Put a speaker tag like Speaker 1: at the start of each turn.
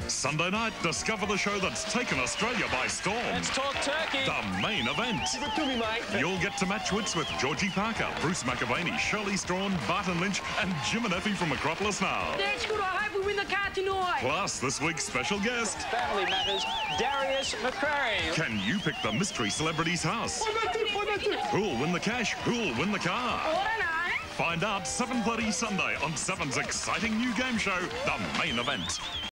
Speaker 1: Sunday night, discover the show that's taken Australia by storm.
Speaker 2: Let's talk turkey.
Speaker 1: The main event.
Speaker 2: Give it to me, mate.
Speaker 1: You'll get to match wits with Georgie Parker, Bruce McAvaney, Shirley Strachan, Barton Lynch and Jim and Effie from Acropolis Now.
Speaker 3: That's good. I hope we win the car tonight.
Speaker 1: Plus, this week's special guest.
Speaker 2: Family Matters, Darius McRary.
Speaker 1: Can you pick the mystery celebrity's house? Who'll win the cash? Who'll win the car?
Speaker 3: I don't know.
Speaker 1: Find out 7:30 Sunday on 7's exciting new game show, The Main Event.